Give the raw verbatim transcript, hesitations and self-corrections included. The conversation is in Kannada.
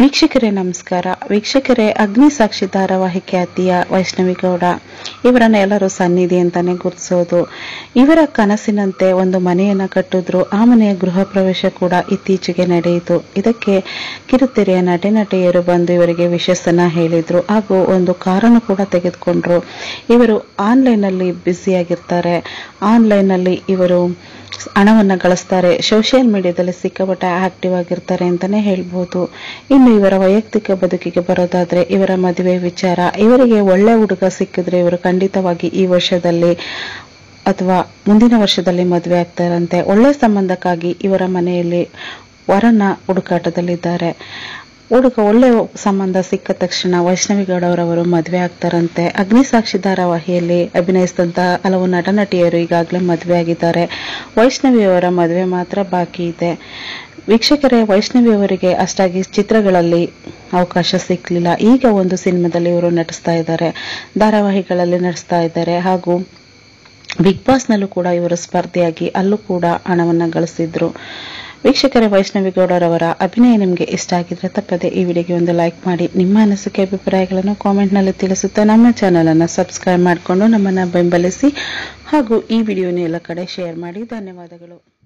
ವೀಕ್ಷಕರೇ ನಮಸ್ಕಾರ. ವೀಕ್ಷಕರೇ, ಅಗ್ನಿಸಾಕ್ಷಿ ಧಾರಾವಾಹಿ ಖ್ಯಾತಿಯ ವೈಷ್ಣವಿ ಗೌಡ ಇವರನ್ನ ಎಲ್ಲರೂ ಸನ್ನಿಧಿ ಅಂತಾನೆ ಗುರುತಿಸೋದು. ಇವರ ಕನಸಿನಂತೆ ಒಂದು ಮನೆಯನ್ನ ಕಟ್ಟಿದ್ರು. ಆ ಮನೆಯ ಗೃಹ ಪ್ರವೇಶ ಕೂಡ ಇತ್ತೀಚೆಗೆ ನಡೆಯಿತು. ಇದಕ್ಕೆ ಕಿರುತೆರೆಯ ನಟಿ ನಟಿಯರು ಬಂದು ಇವರಿಗೆ ವಿಶಸ್ಸನ್ನ ಹೇಳಿದ್ರು ಹಾಗೂ ಒಂದು ಕಾರನ್ನು ಕೂಡ ತೆಗೆದುಕೊಂಡ್ರು. ಇವರು ಆನ್ಲೈನ್ ಅಲ್ಲಿ ಬ್ಯುಸಿಯಾಗಿರ್ತಾರೆ. ಆನ್ಲೈನ್ ಅಲ್ಲಿ ಇವರು ಹಣವನ್ನ ಗಳಿಸ್ತಾರೆ. ಸೋಷಿಯಲ್ ಮೀಡಿಯಾದಲ್ಲಿ ಸಿಕ್ಕಾಪಟ್ಟೆ ಆಕ್ಟಿವ್ ಆಗಿರ್ತಾರೆ ಅಂತಾನೆ ಹೇಳ್ಬಹುದು. ಇನ್ನು ಇವರ ವೈಯಕ್ತಿಕ ಬದುಕಿಗೆ ಬರೋದಾದ್ರೆ ಇವರ ಮದುವೆ ವಿಚಾರ, ಇವರಿಗೆ ಒಳ್ಳೆ ಹುಡುಗ ಸಿಕ್ಕಿದ್ರೆ ಇವರು ಖಂಡಿತವಾಗಿ ಈ ವರ್ಷದಲ್ಲಿ ಅಥವಾ ಮುಂದಿನ ವರ್ಷದಲ್ಲಿ ಮದುವೆ ಆಗ್ತಾರಂತೆ. ಒಳ್ಳೆ ಸಂಬಂಧಕ್ಕಾಗಿ ಇವರ ಮನೆಯಲ್ಲಿ ವರನ ಹುಡುಕಾಟದಲ್ಲಿದ್ದಾರೆ. ಹುಡುಗ ಒಳ್ಳೆ ಸಂಬಂಧ ಸಿಕ್ಕ ತಕ್ಷಣ ವೈಷ್ಣವಿ ಗೌಡ ಅವರವರು ಮದುವೆ ಆಗ್ತಾರಂತೆ. ಅಗ್ನಿಸಾಕ್ಷಿ ಧಾರಾವಾಹಿಯಲ್ಲಿ ಅಭಿನಯಿಸಿದಂತ ಹಲವು ನಟ ನಟಿಯರು ಈಗಾಗಲೇ ಮದುವೆ ಆಗಿದ್ದಾರೆ. ವೈಷ್ಣವಿ ಅವರ ಮದುವೆ ಮಾತ್ರ ಬಾಕಿ ಇದೆ. ವೀಕ್ಷಕರೇ, ವೈಷ್ಣವಿ ಅವರಿಗೆ ಅಷ್ಟಾಗಿ ಚಿತ್ರಗಳಲ್ಲಿ ಅವಕಾಶ ಸಿಕ್ಕಲಿಲ್ಲ. ಈಗ ಒಂದು ಸಿನಿಮಾದಲ್ಲಿ ಇವರು ನಟಿಸ್ತಾ ಇದ್ದಾರೆ, ಧಾರಾವಾಹಿಗಳಲ್ಲಿ ನಟಿಸ್ತಾ ಇದ್ದಾರೆ ಹಾಗೂ ಬಿಗ್ ಬಾಸ್ ನಲ್ಲೂ ಕೂಡ ಇವರು ಸ್ಪರ್ಧೆಯಾಗಿ ಅಲ್ಲೂ ಕೂಡ ಹಣವನ್ನ ಗಳಿಸಿದ್ರು. ವೀಕ್ಷಕರೇ, ವೈಷ್ಣವಿ ಗೌಡರವರ ಅಭಿನಯ ನಿಮಗೆ ಇಷ್ಟ ಆಗಿದ್ರೆ ತಪ್ಪದೆ ಈ ವಿಡಿಯೋಗೆ ಒಂದು ಲೈಕ್ ಮಾಡಿ. ನಿಮ್ಮ ಅನಿಸಿಕೆ ಅಭಿಪ್ರಾಯಗಳನ್ನು ಕಾಮೆಂಟ್ ನಲ್ಲಿ ತಿಳಿಸುತ್ತಾ ನಮ್ಮ ಚಾನೆಲ್ ಅನ್ನು ಸಬ್ಸ್ಕ್ರೈಬ್ ಮಾಡಿಕೊಂಡು ನಮ್ಮನ್ನ ಬೆಂಬಲಿಸಿ ಹಾಗೂ ಈ ವಿಡಿಯೋನ ಎಲ್ಲ ಕಡೆ ಶೇರ್ ಮಾಡಿ. ಧನ್ಯವಾದಗಳು.